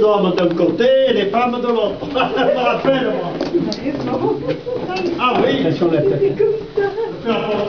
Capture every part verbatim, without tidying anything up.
hommes d'un côté et les femmes de l'autre. Je me rappelle, moi. Ah oui. Elles sont la tête. Les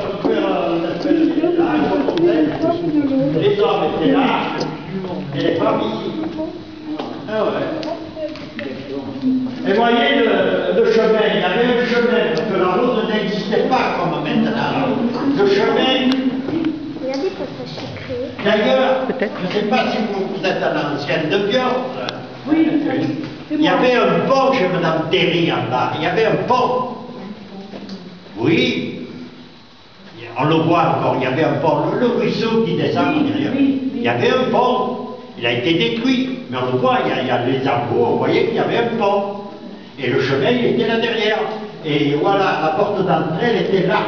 hommes étaient là et les femmes ici. Ah ouais. Et voyez le, le chemin, il y avait un chemin, parce que la route n'existait pas comme maintenant. Le chemin. Regardez quand ça s'est créé. D'ailleurs, je ne sais pas si vous, vous êtes à l'ancienne de Biorre. Oui, Il y avait un pont chez Madame Terry en bas. Il y avait un pont. Oui. On le voit encore, il y avait un pont. Le, le ruisseau qui descend en derrière. Il y avait un pont. Il a été détruit. Mais on le voit, il y a, il y a les arbres, vous voyez qu'il y avait un pont. Et le chemin, il était là derrière. Et voilà, la porte d'entrée, elle était là.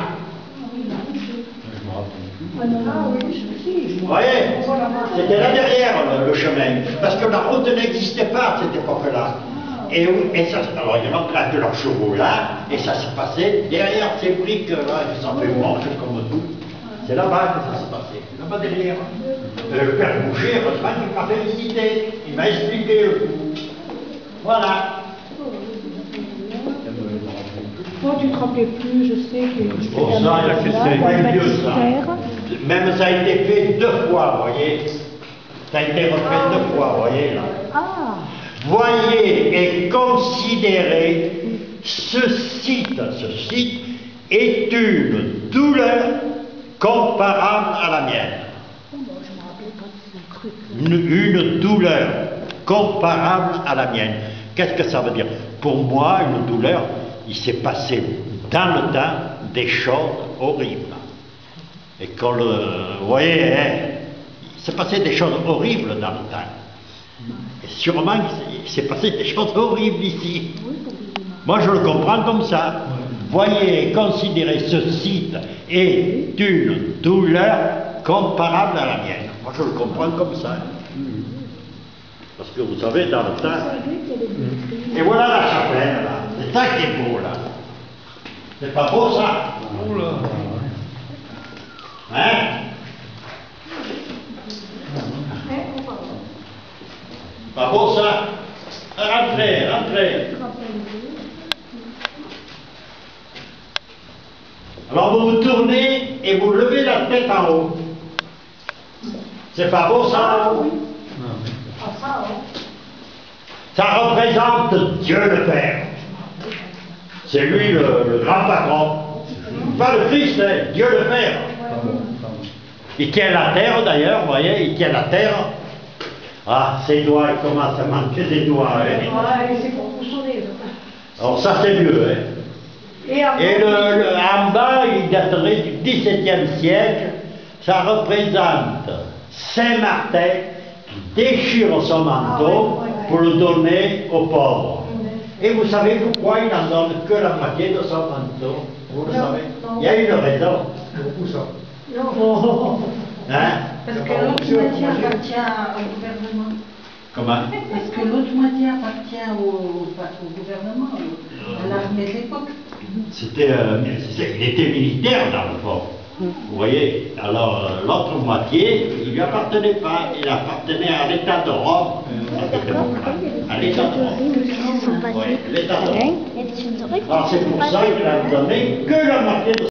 Vous voyez, c'était là derrière le, le chemin, parce que la route n'existait pas à cette époque-là. Et, et ça, alors il y en a qui leurs chevaux là, et ça se passait derrière ces briques là, qui sont fait moches comme tout. C'est là-bas que ça se passait, là-bas derrière. Euh, le père Boucher, heureusement qu'il m'a félicité, il m'a expliqué le coup. Voilà. Toi, tu te rappelais plus, je sais que je Bon, ça, c'est pas vieux ça. Même ça a été fait deux fois, vous voyez. Ça a été refait deux fois, vous voyez là. Ah. Voyez et considérez ce site, ce site est une douleur comparable à la mienne. Une, une douleur comparable à la mienne. Qu'est-ce que ça veut dire? Pour moi, une douleur, il s'est passé dans le temps des choses horribles. Et quand le, vous voyez, hein, il s'est passé des choses horribles dans le temps. Et sûrement, il s'est passé des choses horribles ici. Moi, je le comprends comme ça. Voyez, considérez ce site est une douleur comparable à la mienne. Moi, je le comprends comme ça. Parce que vous savez, dans le temps... Et voilà la chapelle, là. C'est ça qui est beau, là. C'est pas beau, ça? Hein? Pas beau, ça? Rentrez, rentrez. Alors vous vous tournez et vous levez la tête en haut. C'est pas beau, ça? Ça représente Dieu le Père. C'est lui le, le grand patron. Pas le Christ, hein, Dieu le Père. Il tient la terre d'ailleurs, vous voyez, il tient la terre. Ah, ses doigts, il commence à manquer des doigts. Hein. Ouais, c'est pour bouchonner. Alors ça c'est mieux. Hein. Et, Et le, le, en bas, il daterait du dix-septième siècle. Ça représente Saint Martin qui déchire son manteau pour le donner aux pauvres. Et vous savez pourquoi il n'en donne que la moitié de son manteau? Vous le savez? Il y a une raison. Où ça? Non. Hein? Parce que l'autre moitié appartient au gouvernement. Comment? Parce que l'autre moitié appartient au, au gouvernement, à l'armée de l'époque. C'était, euh, il était militaire dans le fond. Vous voyez, alors euh, l'autre moitié, il ne lui appartenait pas, il appartenait à l'État de Rome. À l'État de Rome. Oui, l'État de Rome. Alors c'est pour ça qu'il a donné que la moitié de